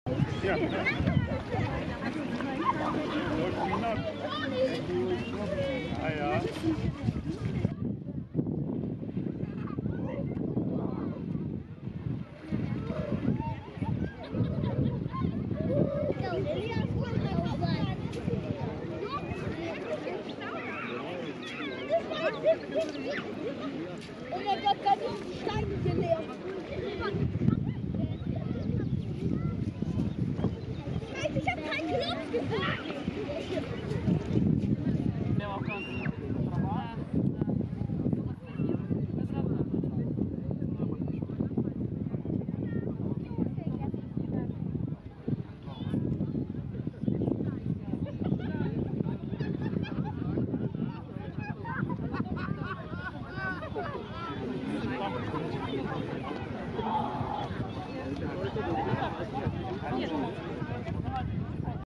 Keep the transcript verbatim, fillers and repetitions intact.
Ja. Ah ja. Oh mein Gott, da sind die Steine geleert. Scheiße, ich hab keinen Knopf gesagt.